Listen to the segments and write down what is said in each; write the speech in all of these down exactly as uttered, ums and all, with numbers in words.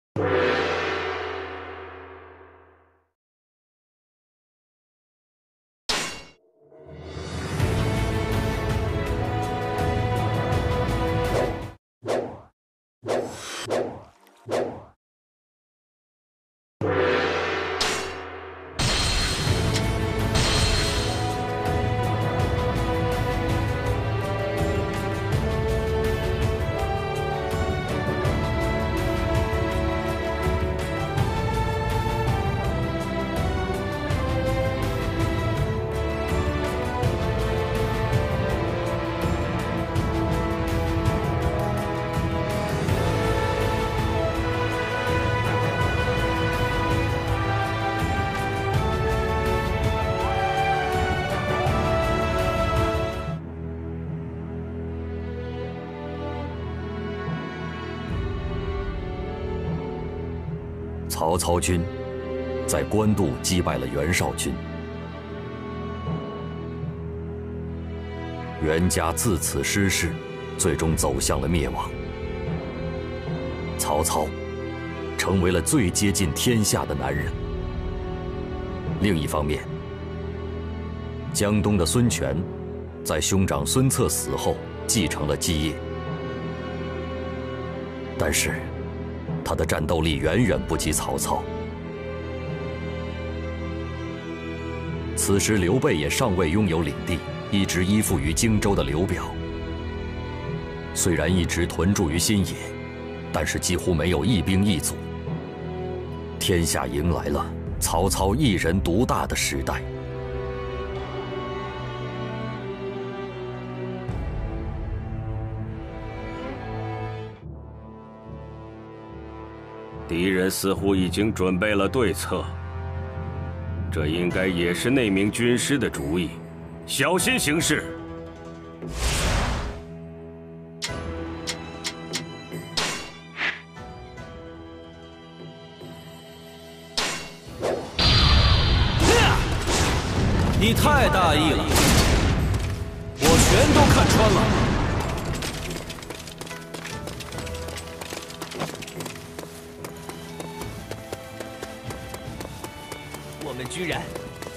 曹操军在官渡击败了袁绍军，袁家自此失势，最终走向了灭亡。曹操成为了最接近天下的男人。另一方面，江东的孙权在兄长孙策死后继承了基业，但是他的战斗力远远不及曹操。此时刘备也尚未拥有领地，一直依附于荆州的刘表，虽然一直屯驻于新野，但是几乎没有一兵一卒。天下迎来了曹操一人独大的时代。 敌人似乎已经准备了对策，这应该也是那名军师的主意，小心行事。 你太大意了，我全都看穿了。 我们居然……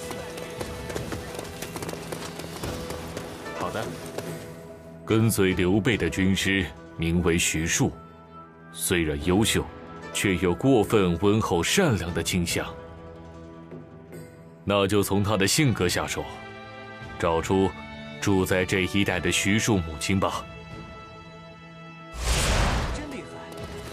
好的。跟随刘备的军师名为徐庶，虽然优秀，却有过分温厚善良的倾向。那就从他的性格下手，找出住在这一带的徐庶母亲吧。 真厉害！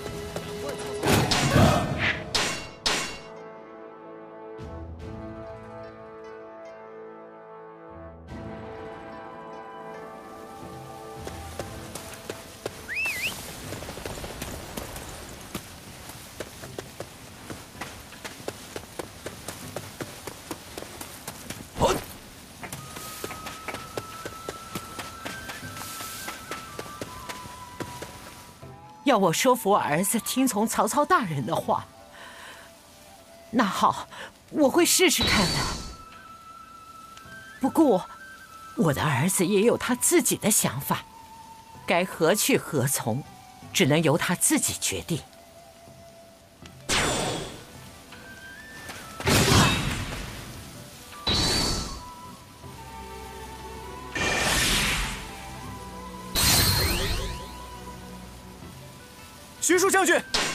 要我说服儿子听从曹操大人的话，那好，我会试试看的。不过，我的儿子也有他自己的想法，该何去何从，只能由他自己决定。 徐庶将军，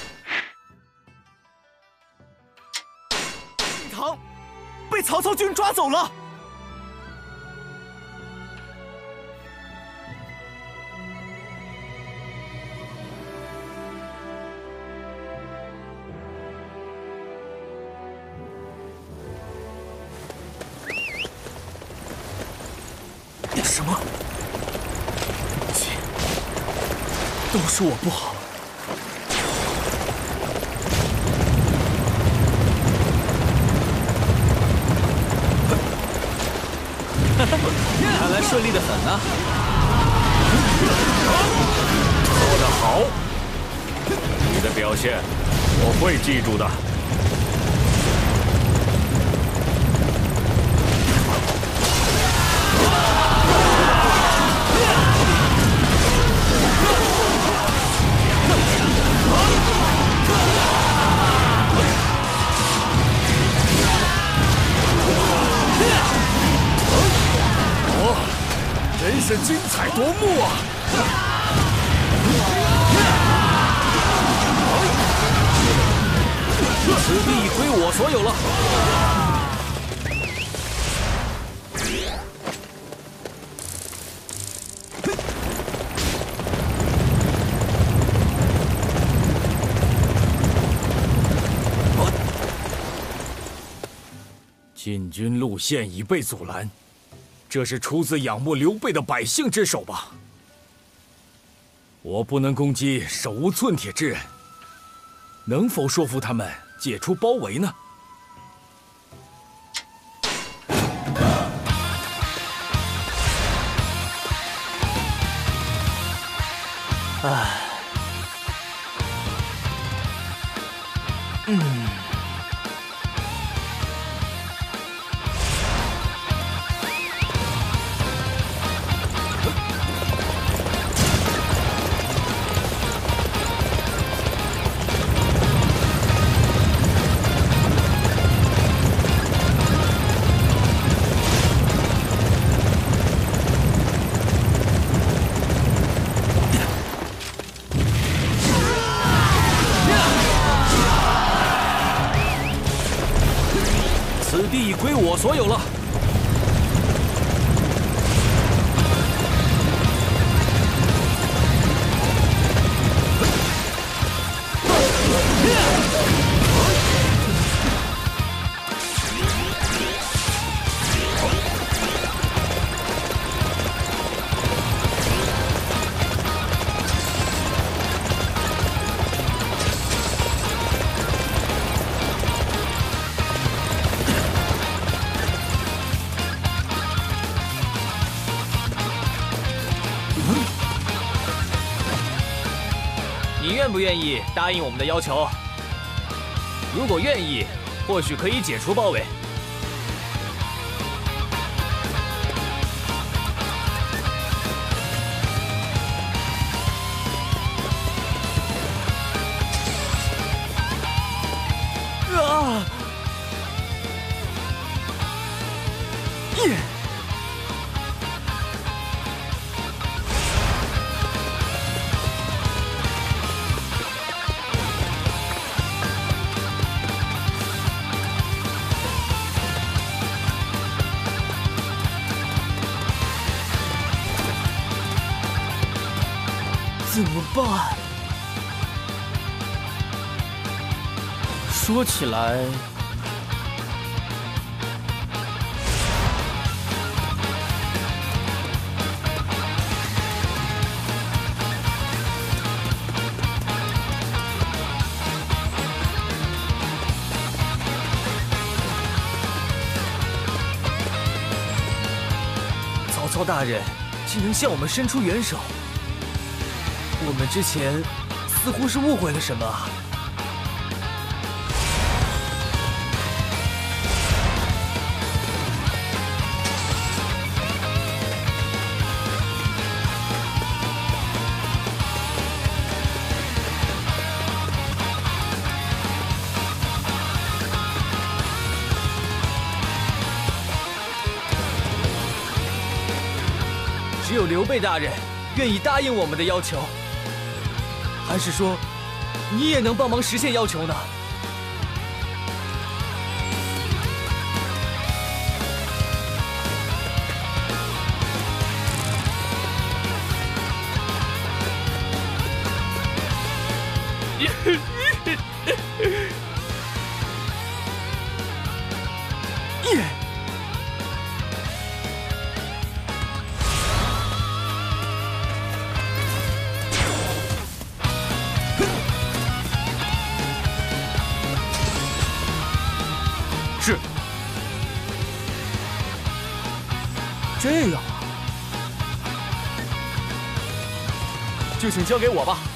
令堂被曹操军抓走了。什么？都是我不好。 看来顺利的很啊！ 做得好，你的表现我会记住的。 精彩夺目啊！ 此地已归我所有了。 进军路线已被阻拦，这是出自仰慕刘备的百姓之手吧？我不能攻击手无寸铁之人，能否说服他们解除包围呢？ 唉，嗯。此地已归我所有了。 你愿不愿意答应我们的要求？如果愿意，或许可以解除包围。 啊！耶！怎么办？说起来，曹操大人竟能向我们伸出援手。我们之前似乎是误会了什么啊？只有刘备大人愿意答应我们的要求。还是说，你也能帮忙实现要求呢？耶！是，这样啊，就请交给我吧。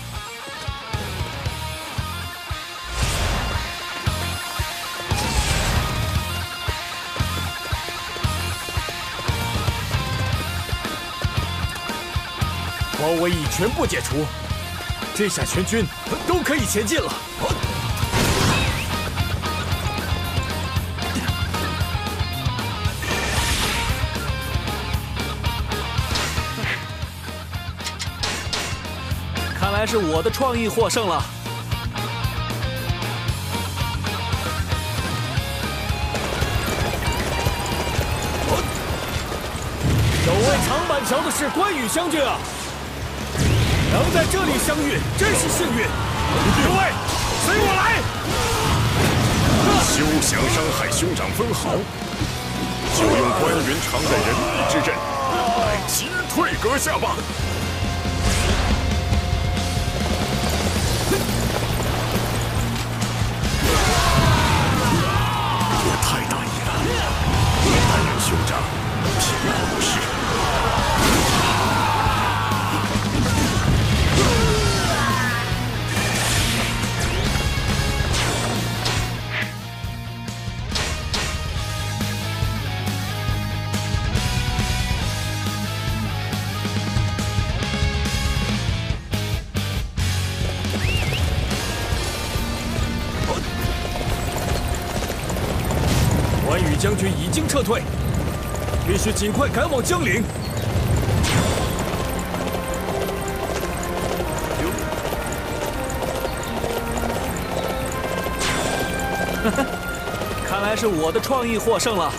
包围已全部解除，这下全军都可以前进了。 来是我的创意获胜了。 守卫长板桥的是关羽将军啊！能在这里相遇，真是幸运。诸位，随我来！ 休想伤害兄长分毫，就用关云长的人力之阵来击退阁下吧。我太大意了，但愿兄长平安无事。 关羽将军已经撤退，必须尽快赶往江陵。 看来是我的创意获胜了。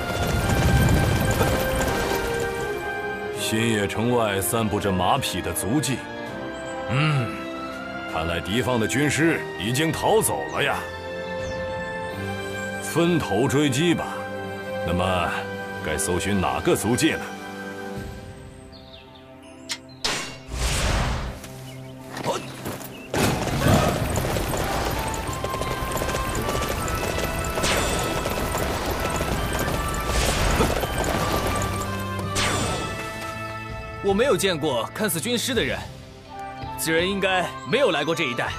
新野城外散布着马匹的足迹，嗯，看来敌方的军师已经逃走了呀。分头追击吧。那么，该搜寻哪个足迹呢？ 我没有见过看似军师的人，此人应该没有来过这一带。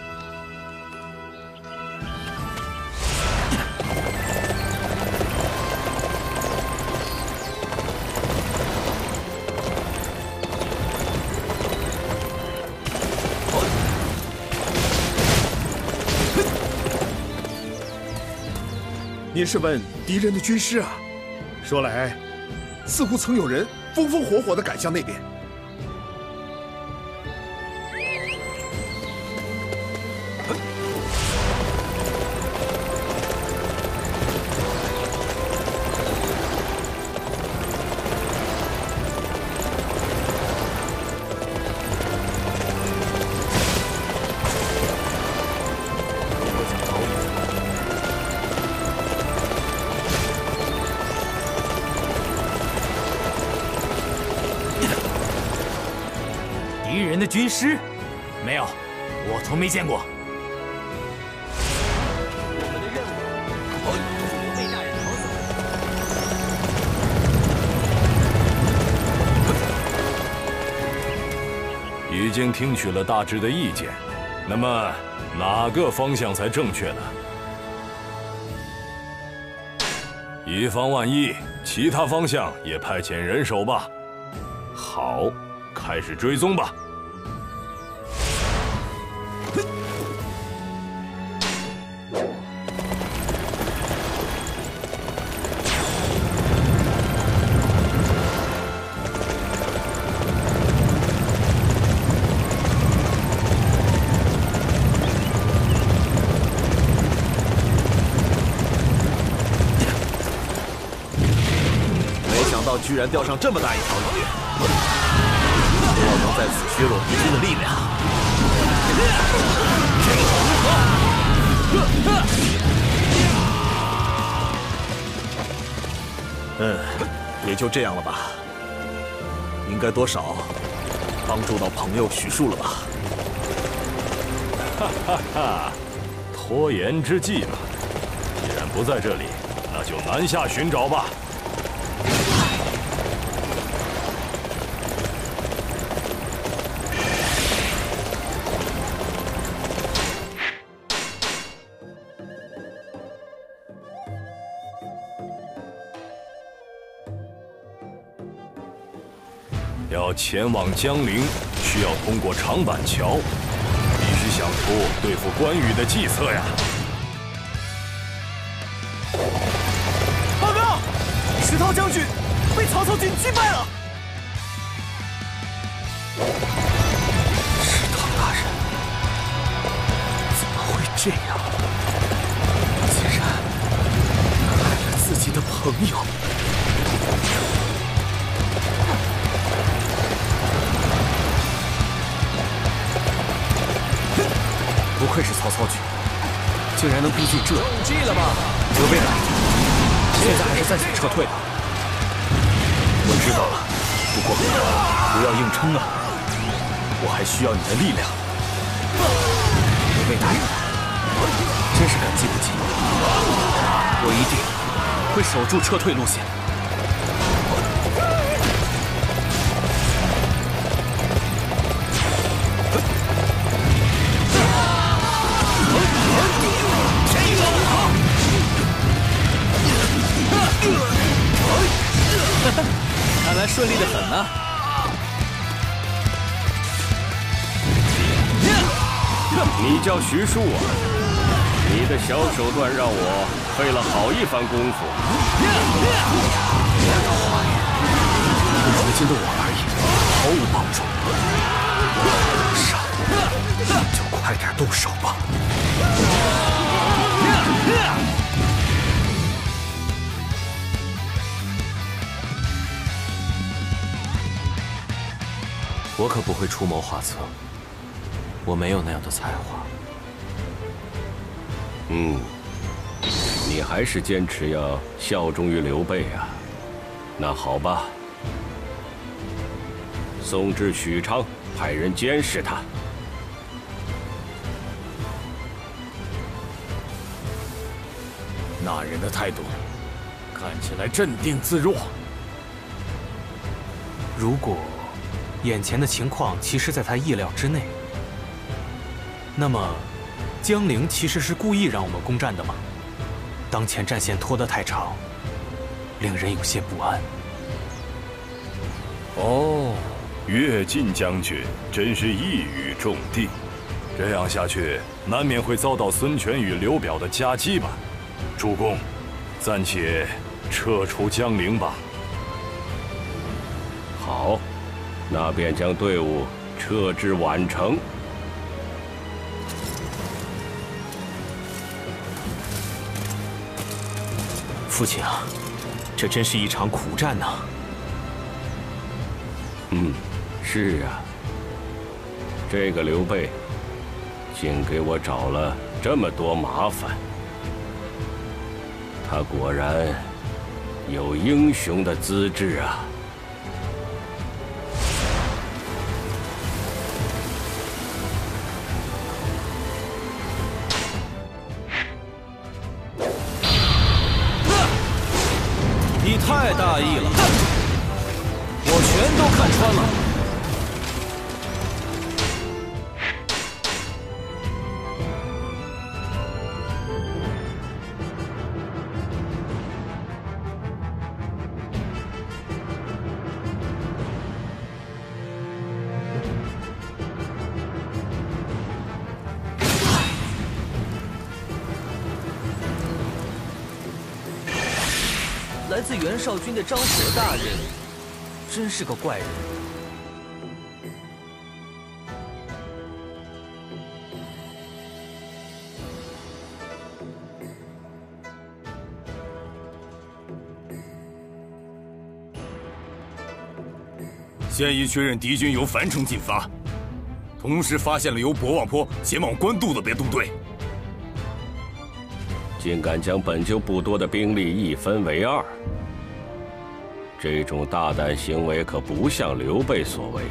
您是问敌人的军师啊？说来，似乎曾有人风风火火地赶向那边。 敌人的军师？没有，我从没见过。 我们的任务，被大人逃走。 已经听取了大致的意见，那么哪个方向才正确呢？以防万一，其他方向也派遣人手吧。好，开始追踪吧。 居然钓上这么大一条鱼，希望能在此削弱敌军的力量。嗯，也就这样了吧。应该多少帮助到朋友许树了吧？ 哈哈哈，拖延之计嘛。既然不在这里，那就南下寻找吧。要前往江陵，需要通过长板桥，必须想出对付关羽的计策呀！ 报告，石涛将军被曹操军击败了。 石涛这样，竟然害了自己的朋友。不愧是曹操军，竟然能逼近这里。中计了吧？刘备来，现在还是暂且撤退吧。我知道了，不过不要硬撑啊，我还需要你的力量。刘备大人，真是感激不尽，我一定会守住撤退路线。看来顺利的很啊！ 你叫徐庶啊？你的小手段让我费了好一番功夫。 对如今的我而言，毫无帮助。傻，就快点动手吧。我可不会出谋划策，我没有那样的才华。 嗯，你还是坚持要效忠于刘备啊？那好吧，送至许昌，派人监视他。 那人的态度看起来镇定自若。 如果眼前的情况其实在他意料之内，那么江陵其实是故意让我们攻占的吗？当前战线拖得太长，令人有些不安。 哦，乐进将军真是一语中的，这样下去难免会遭到孙权与刘表的夹击吧。主公，暂且撤出江陵吧。 好。那便将队伍撤至宛城。 父亲啊，这真是一场苦战呐！ 嗯，是啊。这个刘备，竟给我找了这么多麻烦。他果然有英雄的资质啊！ 你太大意了，我全都看穿了。来自袁绍军的张舍大人，真是个怪人。 现已确认敌军由樊城进发，同时发现了由博望坡前往官渡的别动队。 竟敢将本就不多的兵力一分为二，这种大胆行为可不像刘备所为。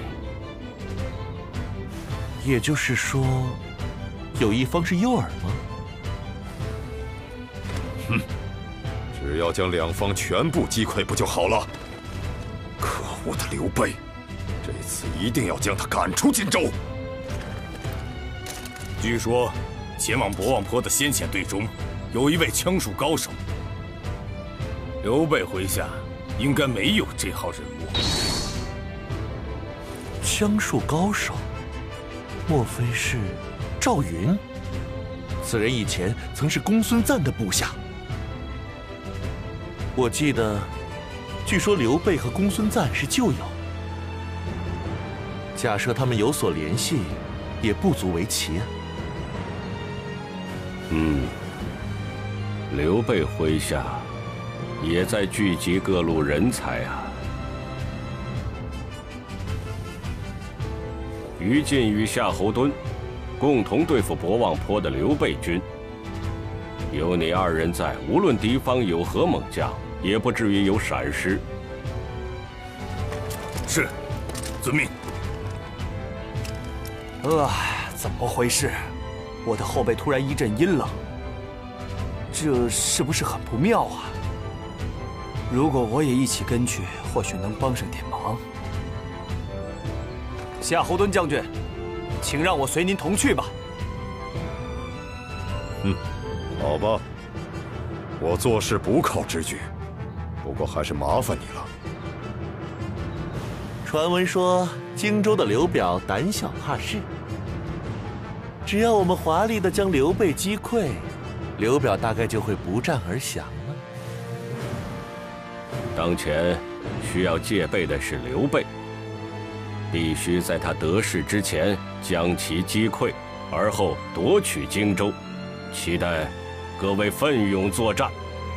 也就是说，有一方是诱饵吗？ 哼，只要将两方全部击溃不就好了？可恶的刘备，这次一定要将他赶出荆州。 据说，前往博望坡的先遣队中，有一位枪术高手。刘备麾下应该没有这号人物。 枪术高手，莫非是赵云？此人以前曾是公孙瓒的部下。我记得，据说刘备和公孙瓒是旧友。假设他们有所联系，也不足为奇啊。 嗯，刘备麾下也在聚集各路人才啊。于禁与夏侯惇共同对付博望坡的刘备军，有你二人在，无论敌方有何猛将，也不至于有闪失。 是，遵命。 呃，怎么回事？我的后背突然一阵阴冷，这是不是很不妙啊？如果我也一起跟去，或许能帮上点忙。夏侯惇将军，请让我随您同去吧。 嗯，好吧。我做事不靠直觉，不过还是麻烦你了。 传闻说荆州的刘表胆小怕事，只要我们华丽的将刘备击溃，刘表大概就会不战而降了。 当前需要戒备的是刘备，必须在他得势之前将其击溃，而后夺取荆州。期待各位奋勇作战。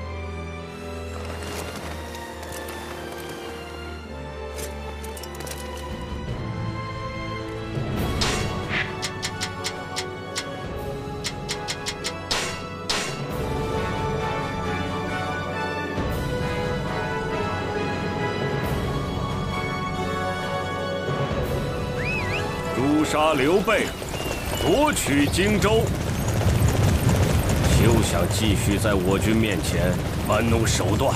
诛杀刘备，夺取荆州。休想继续在我军面前玩弄手段！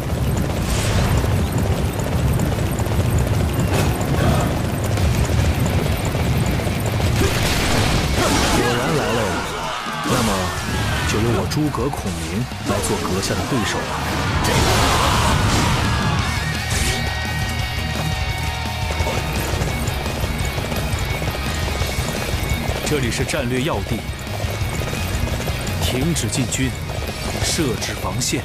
果然来了，那么就由我诸葛孔明来做阁下的对手吧。这里是战略要地，停止进军，设置防线。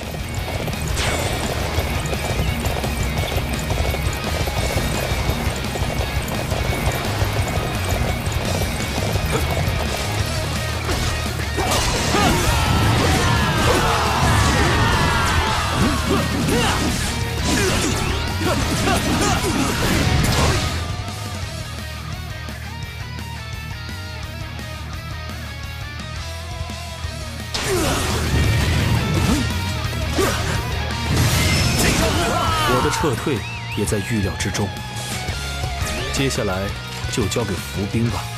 我的撤退也在预料之中，接下来就交给伏兵吧。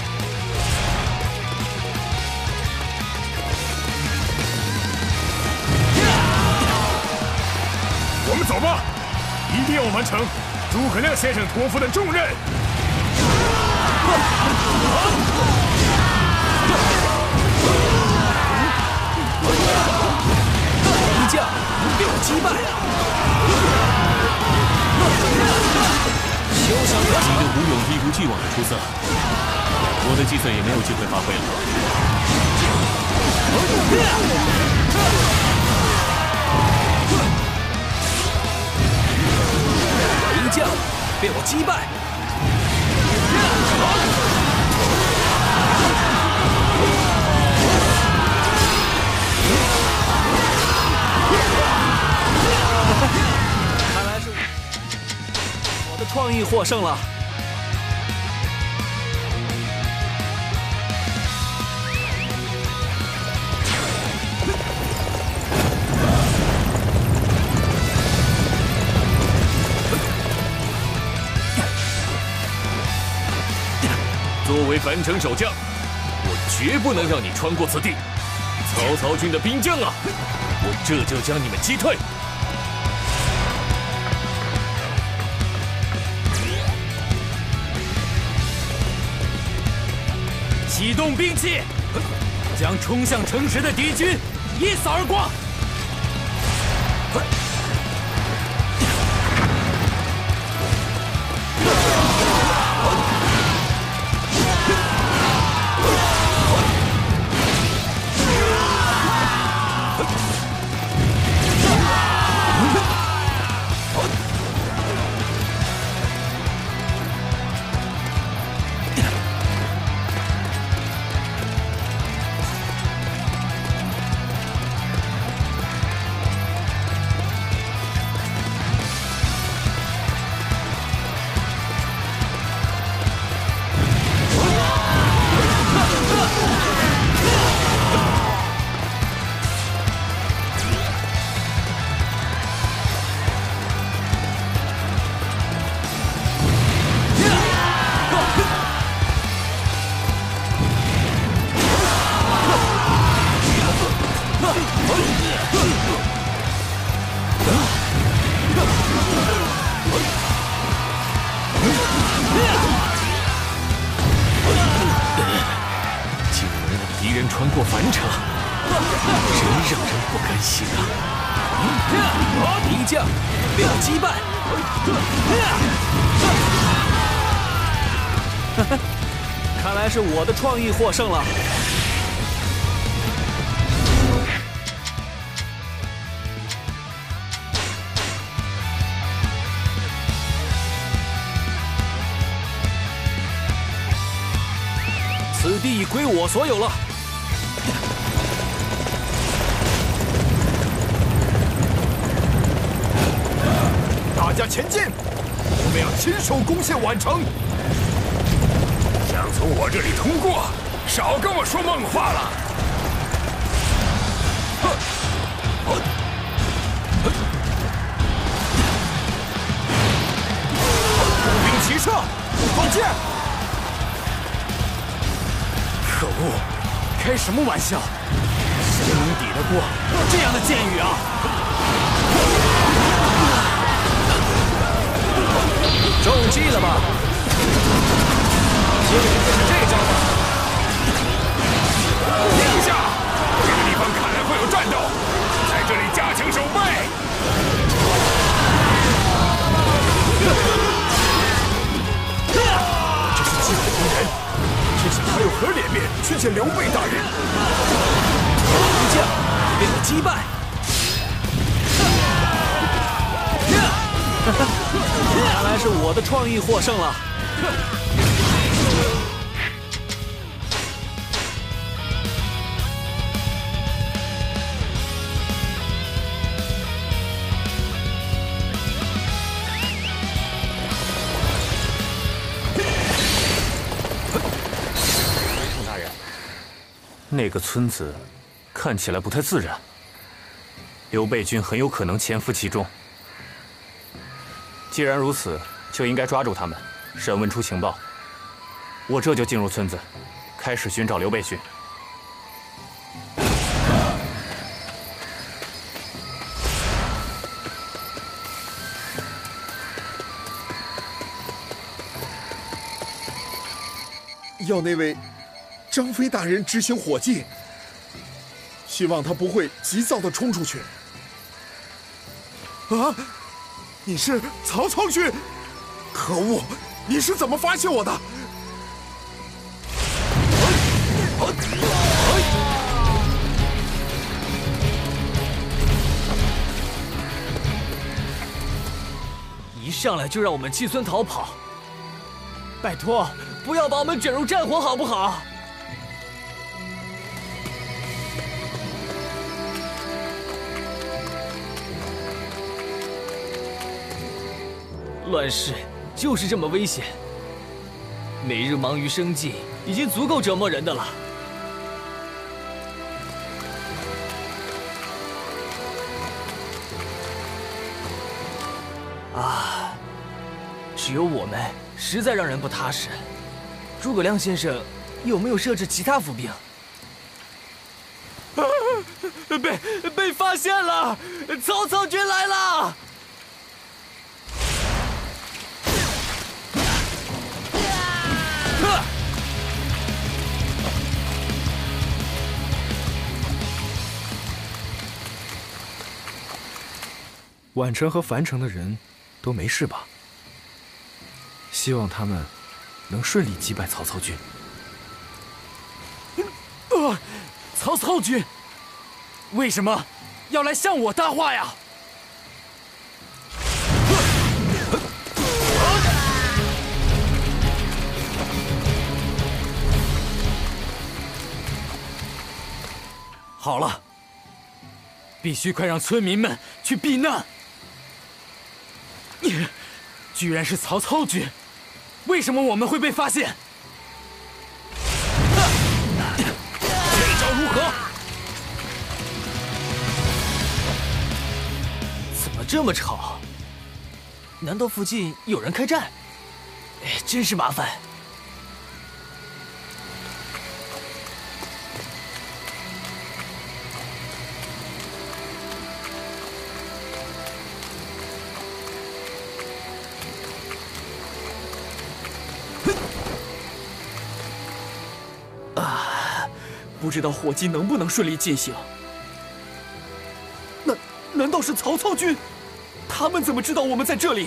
我们走吧，一定要完成诸葛亮先生托付的重任。 一将被我击败。休想得你的武勇一如既往的出色，我的计策也没有机会发挥了。一将被我击败。看来是我的创意获胜了。作为樊城守将，我绝不能让你穿过此地。曹操军的兵将啊，我这就将你们击退。启动兵器，将冲向城池的敌军一扫而光。 敌人穿过樊城，真让人不甘心啊！ 敌将被我击败。看来是我的创意获胜了。此地已归我所有了。 大家前进，我们要亲手攻陷宛城。 想从我这里通过，少跟我说梦话了。 步兵齐射，放箭！可恶，开什么玩笑？谁能抵得过这样的箭雨啊？ 中计了吧？竟然就是这招吗？ 停下！这个地方看来会有战斗，在这里加强守备。 这是机会敌人，这下还有何脸面去见刘备大人？ 敌将被我击败。看来是我的创意获胜了。 程大人，那个村子看起来不太自然，刘备军很有可能潜伏其中。既然如此，就应该抓住他们，审问出情报。我这就进入村子，开始寻找刘备军。 要那位张飞大人执行火计，希望他不会急躁地冲出去。啊！你是曹操军！可恶！你是怎么发现我的？ 一上来就让我们弃村逃跑，拜托，不要把我们卷入战火好不好？乱世就是这么危险，每日忙于生计已经足够折磨人的了。啊，只有我们实在让人不踏实。诸葛亮先生有没有设置其他伏兵？啊、被被发现了，曹操军来了！ 宛城和樊城的人都没事吧？希望他们能顺利击败曹操军。 呃，曹操军为什么要来向我搭话呀？好了，必须快让村民们去避难。居然是曹操军，为什么我们会被发现？这招如何？ 怎么这么吵？难道附近有人开战？哎，真是麻烦。 不知道火计能不能顺利进行。难难道是曹操军？他们怎么知道我们在这里？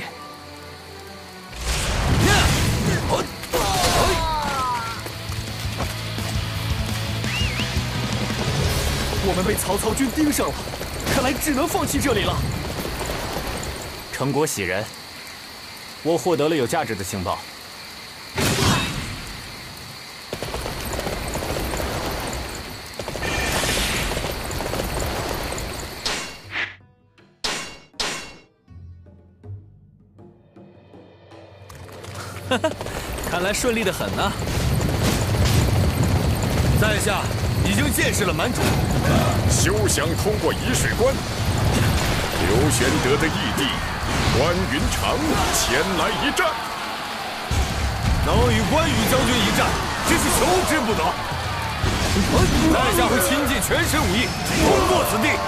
我们被曹操军盯上了，看来只能放弃这里了。 成果喜人，我获得了有价值的情报。哈哈，看来顺利的很呢。 在下已经见识了满主，休想通过沂水关。刘玄德的义弟关云长前来一战， 能与关羽将军一战，真是求之不得。在下会倾尽全身武艺，攻破此地。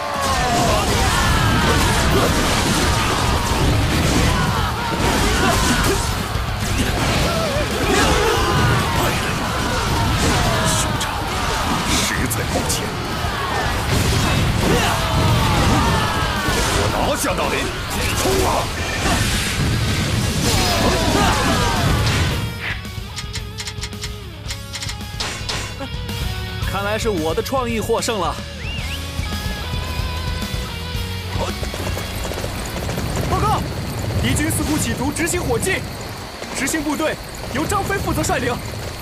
兄长实在抱歉， 我拿下那里，冲啊！ 看来是我的创意获胜了。 报告，敌军似乎企图执行火计，执行部队由张飞负责率领。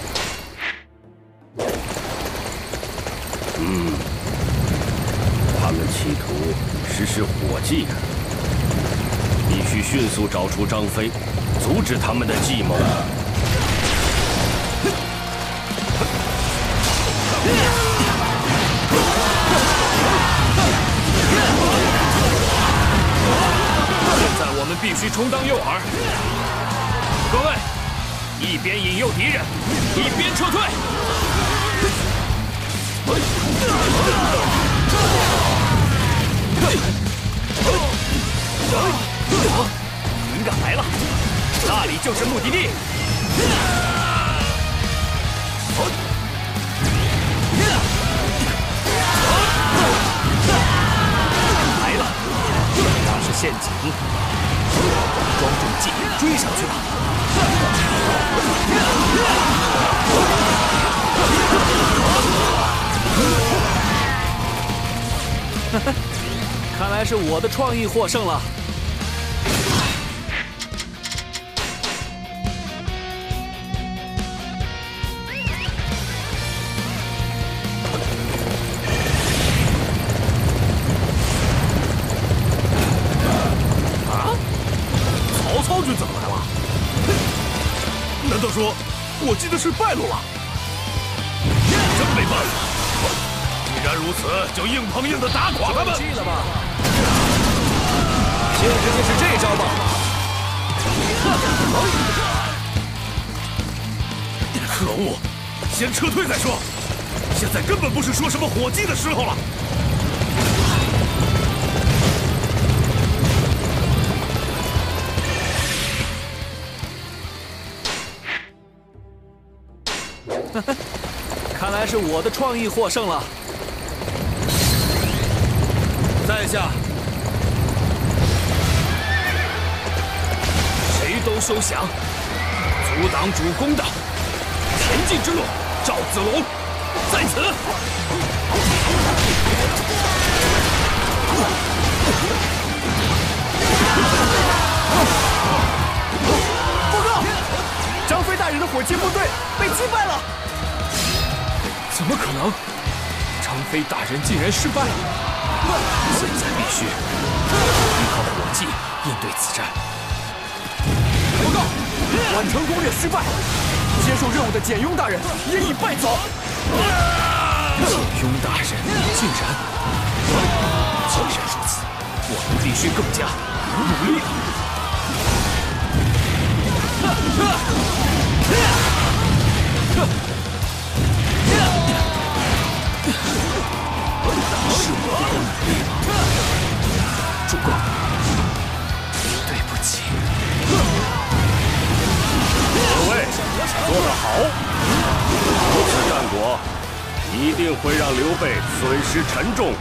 嗯，他们企图实施火计，必须迅速找出张飞，阻止他们的计谋。 现在我们必须充当诱饵。各位，一边引诱敌人，一边撤退。 灵感来了，那里就是目的地。来了，那是陷阱，庄重计追上去吧。看来是我的创意获胜了。 啊！曹操军怎么来了？难道说我记得是败露了？真没办法。既然如此，就硬碰硬的打垮他们。 气了吧？先直接是这招吧。 可恶！先撤退再说。现在根本不是说什么火计的时候了。 看来是我的创意获胜了。 在下，谁都休想阻挡主公的前进之路。赵子龙在此。 报告，张飞大人的火计部队被击败了。 怎么可能？张飞大人竟然失败！现在必须依靠火计应对此战。 报告，宛城攻略失败，接受任务的简雍大人也已败走。 简雍大人竟然……既然如此，我们必须更加努力。是我不够努力吗？主公，对不起。 各位，做得好！这次战果， 一定会让刘备损失沉重。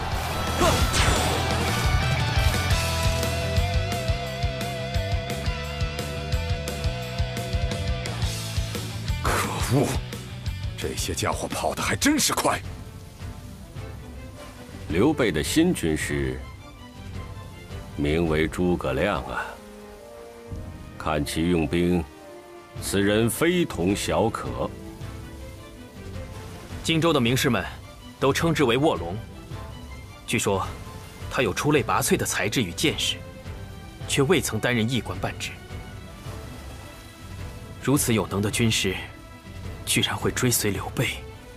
可恶，这些家伙跑得还真是快。 刘备的新军师名为诸葛亮啊，看其用兵，此人非同小可。 荆州的名士们都称之为卧龙。据说，他有出类拔萃的才智与见识，却未曾担任驿官半职。如此有能的军师，居然会追随刘备。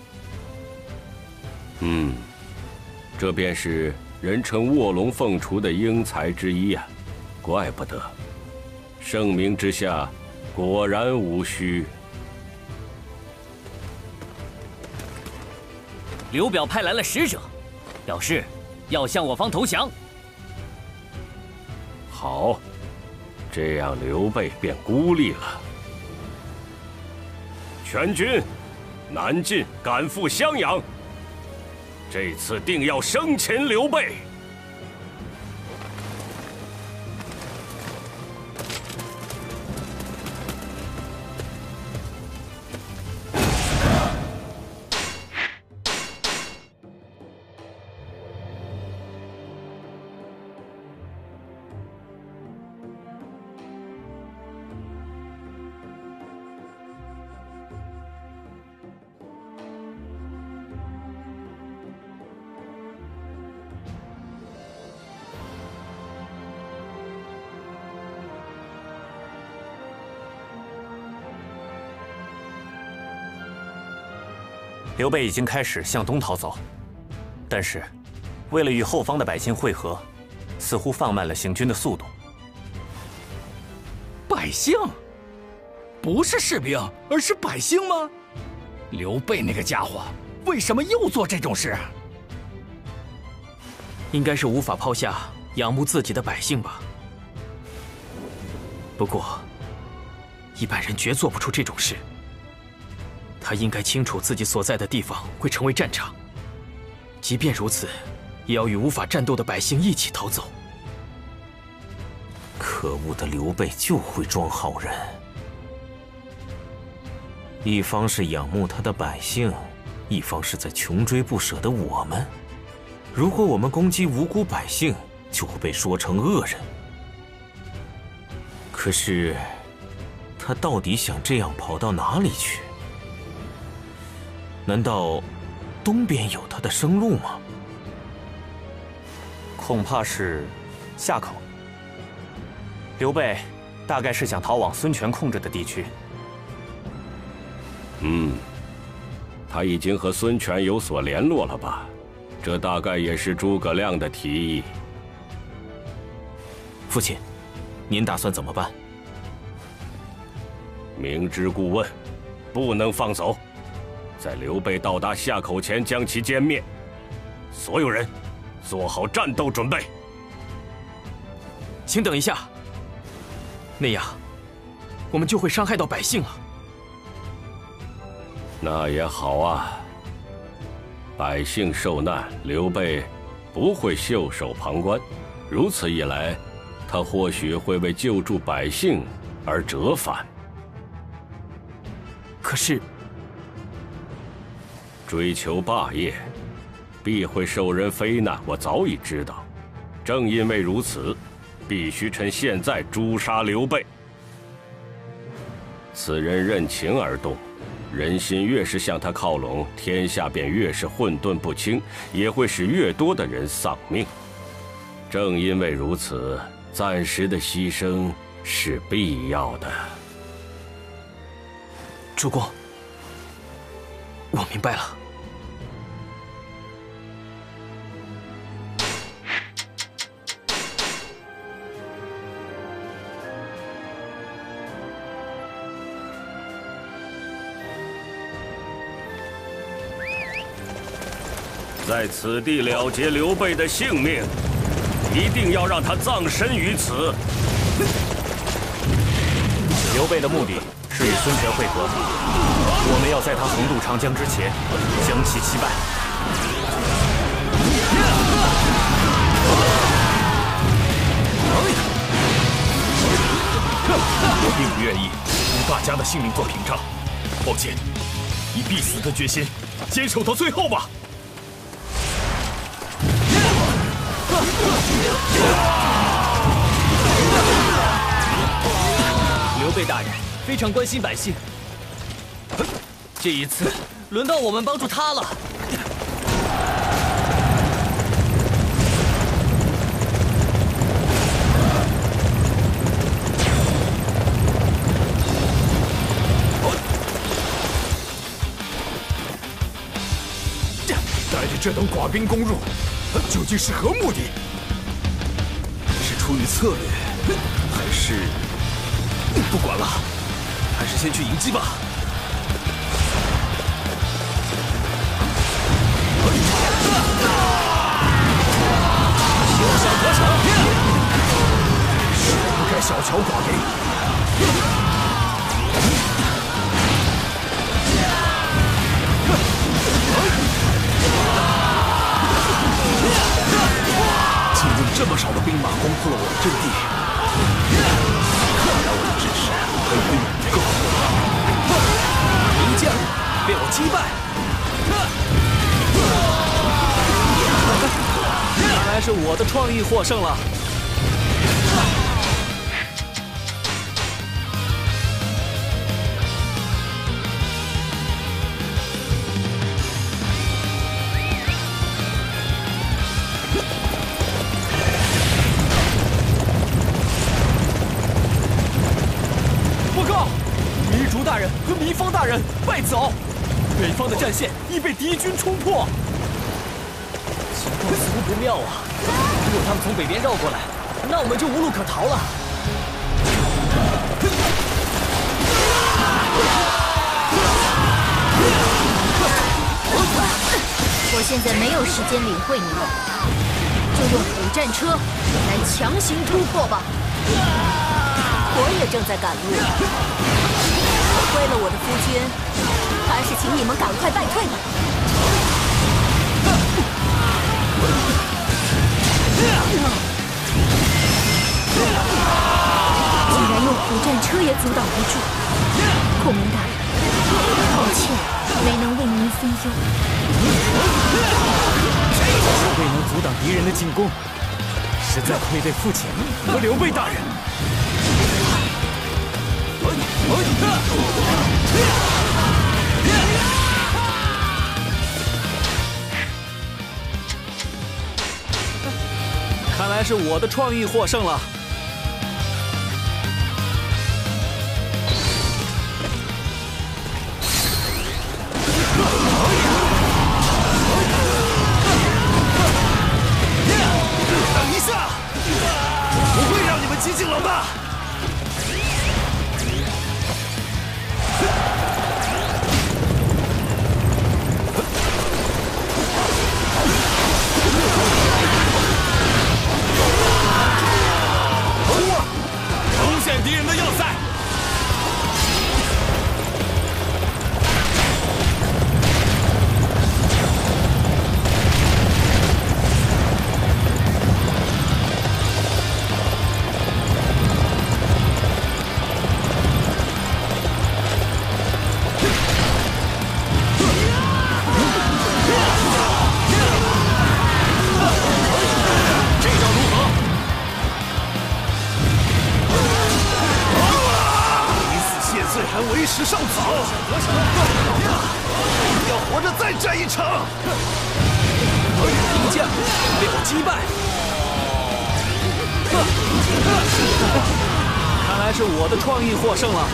嗯，这便是人称卧龙凤雏的英才之一啊，怪不得，盛名之下，果然无虚。 刘表派来了使者，表示要向我方投降。 好，这样刘备便孤立了。全军南进，赶赴襄阳。这次定要生擒刘备。 刘备已经开始向东逃走，但是为了与后方的百姓会合，似乎放慢了行军的速度。 百姓？不是士兵，而是百姓吗？刘备那个家伙为什么又做这种事？ 应该是无法抛下仰慕自己的百姓吧。不过，一般人绝做不出这种事。他应该清楚自己所在的地方会成为战场，即便如此，也要与无法战斗的百姓一起逃走。 可恶的刘备就会装好人，一方是仰慕他的百姓，一方是在穷追不舍的我们。如果我们攻击无辜百姓，就会被说成恶人。可是，他到底想这样跑到哪里去？难道东边有他的生路吗？恐怕是夏口。刘备大概是想逃往孙权控制的地区。 嗯，他已经和孙权有所联络了吧？这大概也是诸葛亮的提议。 父亲，您打算怎么办？ 明知故问，不能放走。在刘备到达夏口前，将其歼灭。所有人，做好战斗准备。 请等一下，那样，我们就会伤害到百姓了。 那也好啊，百姓受难，刘备不会袖手旁观。如此一来，他或许会为救助百姓而折返。 可是， 追求霸业，必会受人非难，我早已知道。正因为如此，必须趁现在诛杀刘备。此人任情而动，人心越是向他靠拢，天下便越是混沌不清，也会使越多的人丧命。正因为如此，暂时的牺牲是必要的。 主公，我明白了。 在此地了结刘备的性命，一定要让他葬身于此。 刘备的目的是与孙权会合，我们要在他横渡长江之前将其击败。我并不愿意用大家的性命做屏障，抱歉，以必死的决心坚守到最后吧。 刘备大人非常关心百姓，这一次轮到我们帮助他了。 带着这等寡兵攻入，究竟是何目的？是出于策略，还是……不管了，还是先去迎击吧。休想得逞！是不该小瞧寡兵。竟用这么少的兵马攻破了我的阵地。只是根本不够，名将被我击败。看来是我的创意获胜了。大人和糜芳大人败走，北方的战线已被敌军冲破。 情况似乎不妙啊！如果他们从北边绕过来，那我们就无路可逃了。 我现在没有时间领会你们，就用虎战车来强行突破吧。我也正在赶路。为了我的夫君，还是请你们赶快败退吧。竟然用虎战车也阻挡不住，孔明大人，抱歉，没能为您分忧。 未能阻挡敌人的进攻，实在愧对父亲和刘备大人。 看来是我的创意获胜了。等一下，我不会让你们激进老大。攻陷敌人的要塞。还为时尚早，要活着再战一场。名将被我击败，看来是我的创意获胜了。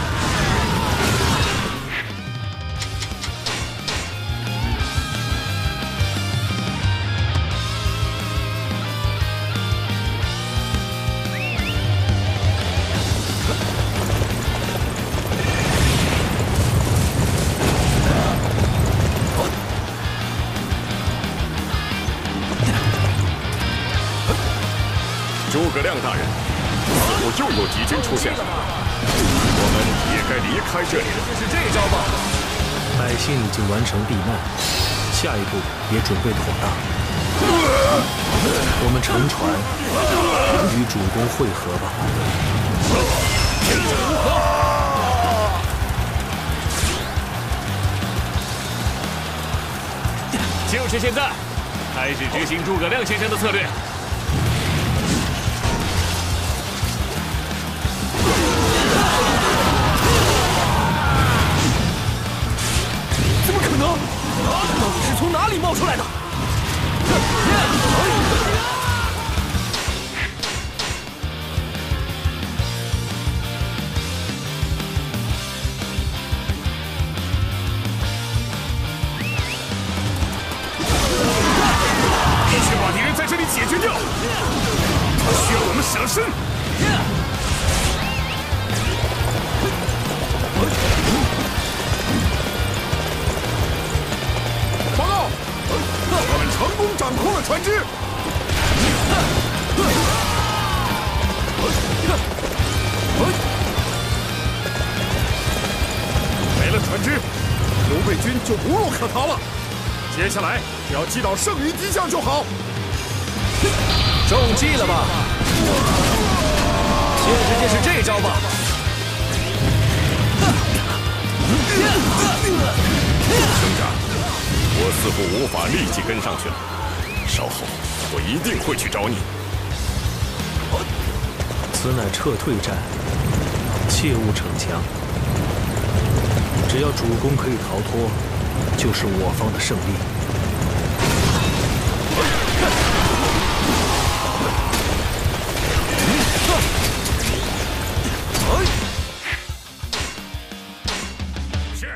诸葛亮大人，似乎又有敌军出现了。 我们也该离开这里了。 就是这招吧。 百姓已经完成避难，下一步也准备妥当。我们乘船与主公会合吧。 就是现在，开始执行诸葛亮先生的策略。 怎么可能？到底是从哪里冒出来的？ 必须把敌人在这里解决掉，他需要我们闪身。报告，我们成功掌控了船只。没了船只，刘备军就无路可逃了。接下来只要击倒剩余敌将就好。 中计了吧？现实就是这招吧。 省长，我似乎无法立即跟上去了。稍后我一定会去找你。 此乃撤退战，切勿逞强。只要主公可以逃脱，就是我方的胜利。 是。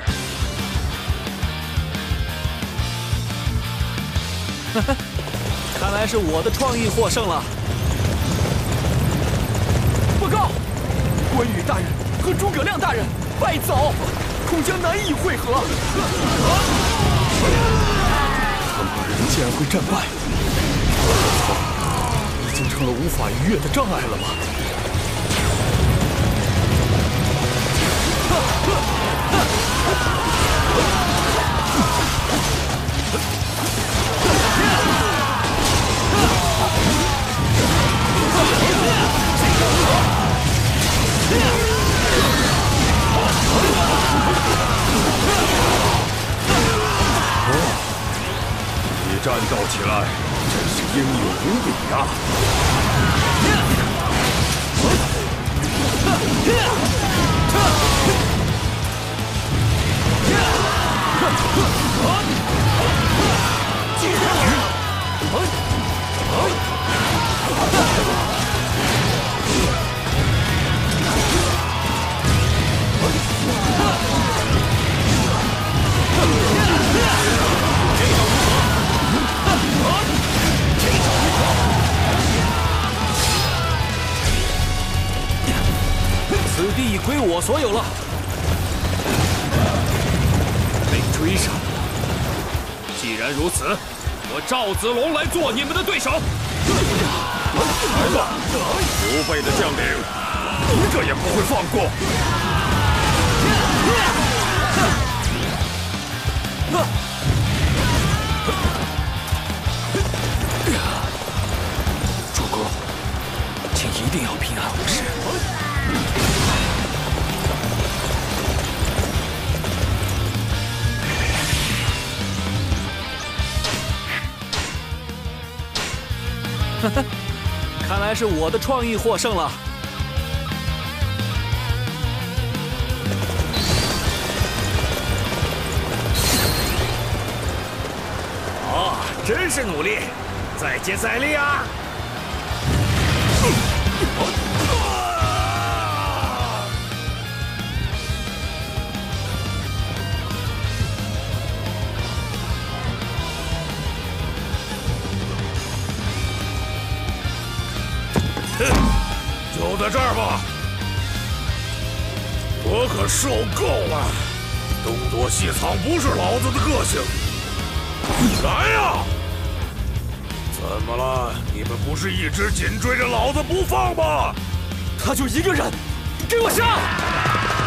看来是我的创意获胜了。报告，关羽大人和诸葛亮大人败走，恐将难以会合。 他二人竟然会战败，已经成了无法逾越的障碍了吗？你战斗起来真是英勇无比呀！ 此地已归我所有了。 被追上了。既然如此，我赵子龙来做你们的对手。 来吧，刘备的将领，一个也不会放过。 主公，请一定要平安无事。看来是我的创意获胜了。 哦，真是努力，再接再厉啊！就在这儿吧，我可受够了！东躲西藏不是老子的个性。来呀！怎么了？你们不是一直紧追着老子不放吗？ 他就一个人，给我上！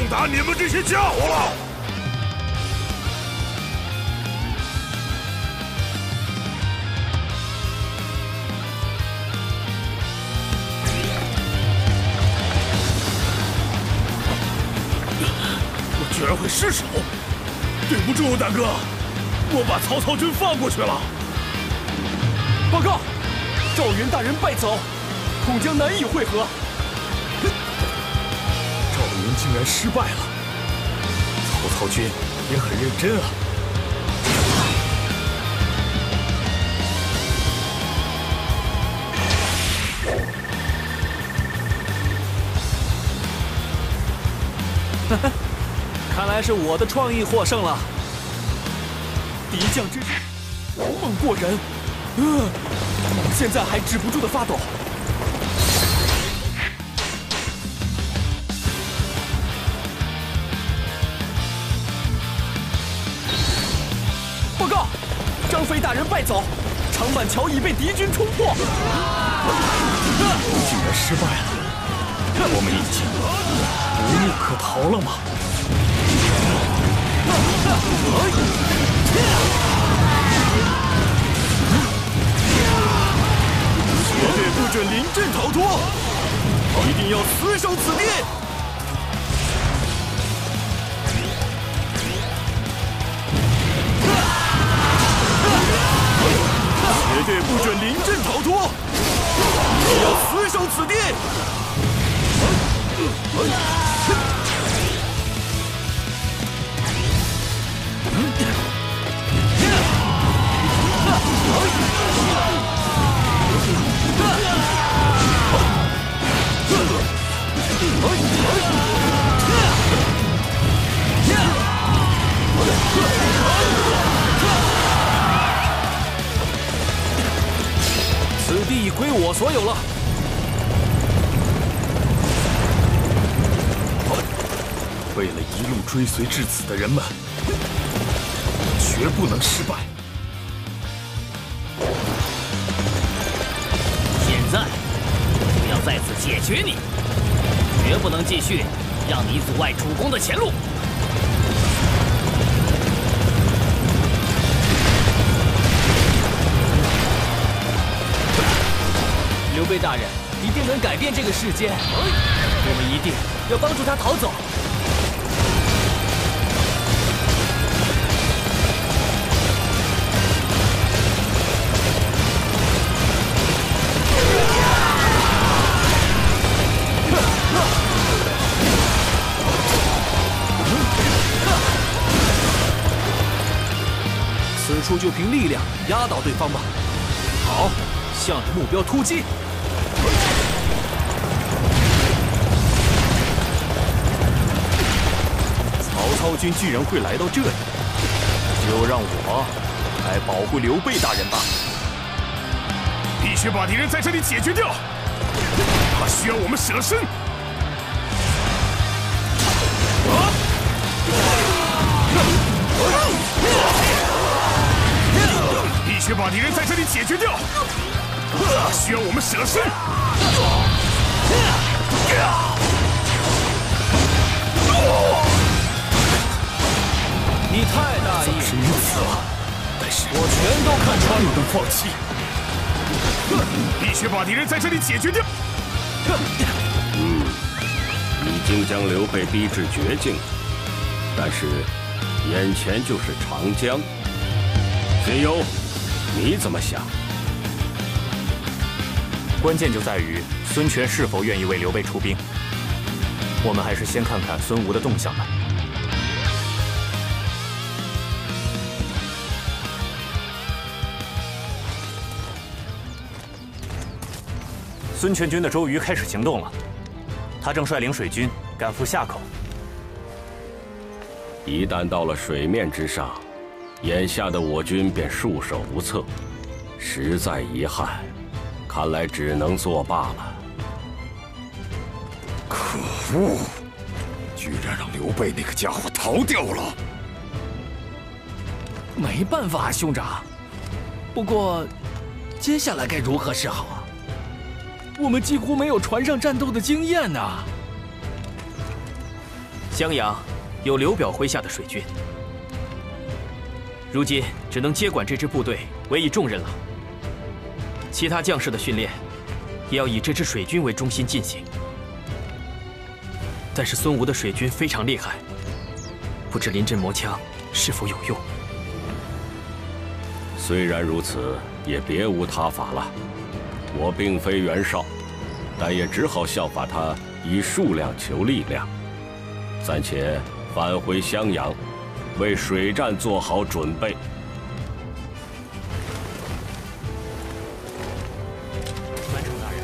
打你们这些家伙了！我居然会失手，对不住，大哥，我把曹操军放过去了。 报告，赵云大人败走，恐将难以会合。 赵云竟然失败了，曹操军也很认真啊。 哈哈，看来是我的创意获胜了。敌将之势勇猛过人，呃，现在还止不住的发抖。报告，张飞大人败走，长板桥已被敌军冲破。 竟然失败了，我们已经无路可逃了吗？ 绝对不准临阵逃脱，一定要死守此地！绝对不准临阵逃脱，一定要死守此地！ 此地已归我所有了。 为了一路追随至此的人们，绝不能失败。 现在我要在此解决你，绝不能继续让你阻碍主公的前路。 刘备大人一定能改变这个世界，我们一定要帮助他逃走。此处就凭力量压倒对方吧。好，向着目标突击。 曹操军居然会来到这里，就让我来保护刘备大人吧。 必须把敌人在这里解决掉，他需要我们舍身。必须把敌人在这里解决掉，他需要我们舍身。 你太大意了， 是如此了，但是我全都看穿了。 不能放弃，必须把敌人在这里解决掉。 嗯，已经将刘备逼至绝境，但是眼前就是长江。荀攸，你怎么想？ 关键就在于孙权是否愿意为刘备出兵。我们还是先看看孙吴的动向吧。孙权军的周瑜开始行动了，他正率领水军赶赴夏口。 一旦到了水面之上，眼下的我军便束手无策，实在遗憾，看来只能作罢了。 可恶！居然让刘备那个家伙逃掉了。 没办法，兄长。不过，接下来该如何是好啊？我们几乎没有船上战斗的经验呐。 襄阳有刘表麾下的水军，如今只能接管这支部队，委以重任了。其他将士的训练，也要以这支水军为中心进行。但是孙吴的水军非常厉害，不知临阵磨枪是否有用。 虽然如此，也别无他法了。我并非袁绍，但也只好效法他，以数量求力量。暂且返回襄阳，为水战做好准备。 完成，大人。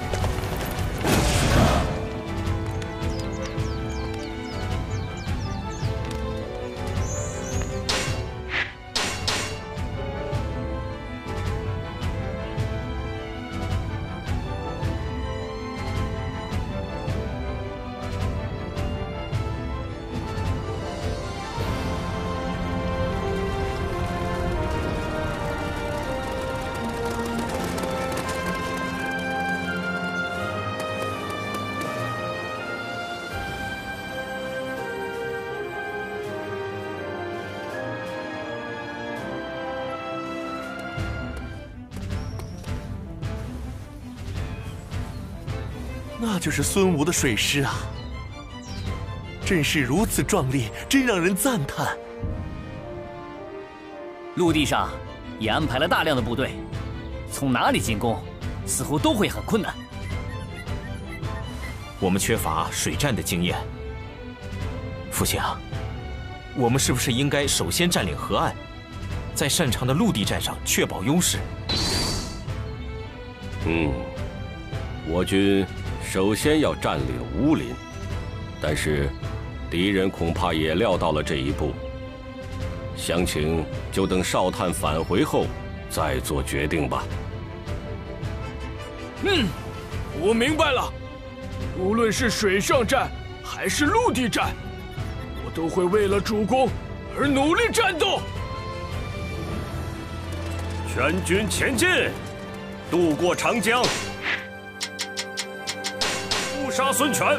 那就是孙吴的水师啊！阵势如此壮丽，真让人赞叹。 陆地上也安排了大量的部队，从哪里进攻，似乎都会很困难。 我们缺乏水战的经验，父亲啊，我们是不是应该首先占领河岸，在擅长的陆地战上确保优势？ 嗯，我军首先要占领乌林，但是敌人恐怕也料到了这一步。详情就等少探返回后再做决定吧。 嗯，我明白了。无论是水上战还是陆地战，我都会为了主公而努力战斗。 全军前进，渡过长江，诛杀孙权。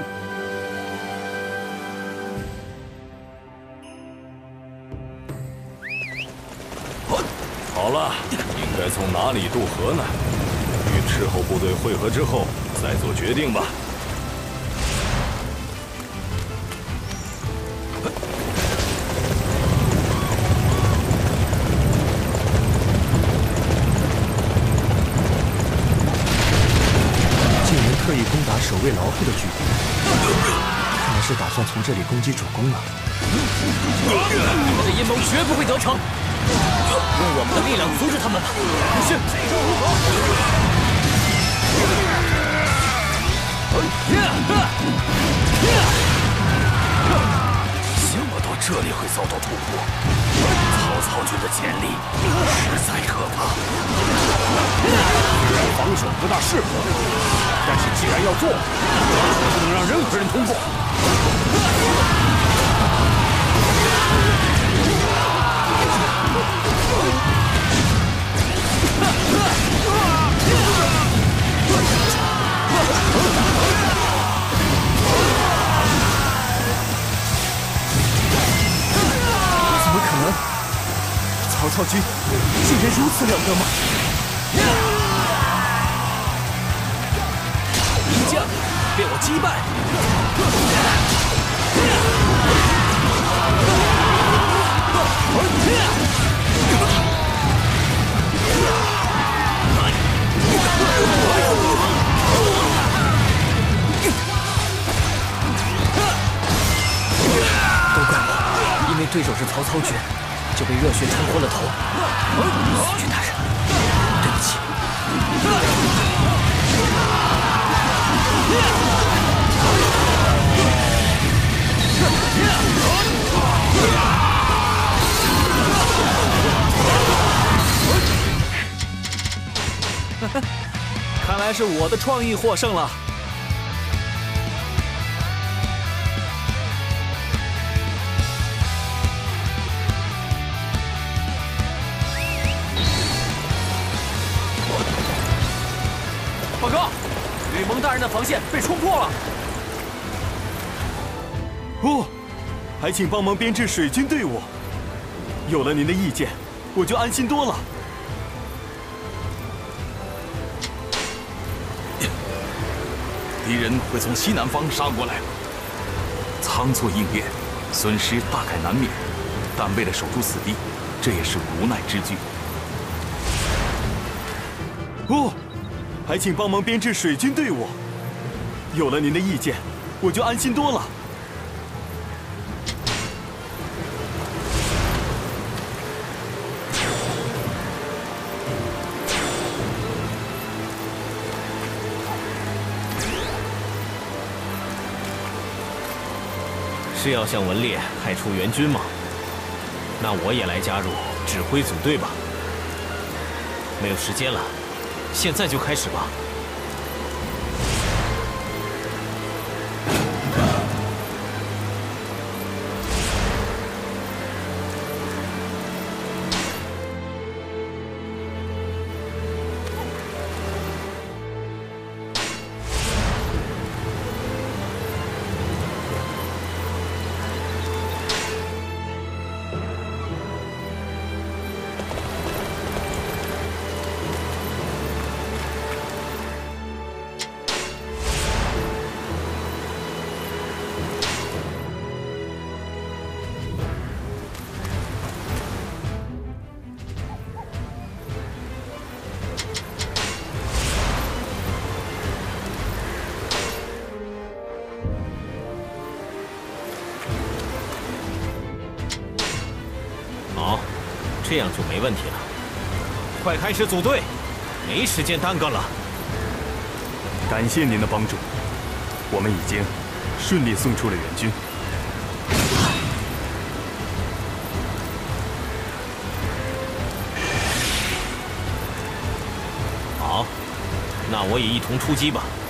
好了，应该从哪里渡河呢？与斥候部队会合之后再做决定吧。 竟然特意攻打守卫牢固的据点，看来是打算从这里攻击主公了。 我的阴谋绝不会得逞。用我们的力量阻止他们吧！是。 想不到这里会遭到突破，曹操军的潜力实在可怕。 虽然防守不大适合，但是既然要做，不能让任何人通过。 怎么可能？曹操军竟然如此了得吗？ 一将被我击败。 都怪我，因为对手是曹操军，就被热血冲昏了头。司军大人，对不起。 看来是我的创意获胜了。报告，吕蒙大人的防线被冲破了。 哦， 还请帮忙编制水军队伍。有了您的意见，我就安心多了。 敌人会从西南方杀过来，仓促应变，损失大概难免。但为了守住此地，这也是无奈之举。 哦，还请帮忙编制水军队伍。有了您的意见，我就安心多了。 是要向文烈派出援军吗？那我也来加入指挥组队吧。没有时间了，现在就开始吧。好，这样就没问题了。快开始组队，没时间耽搁了。 感谢您的帮助，我们已经顺利送出了援军。 好，那我也一同出击吧。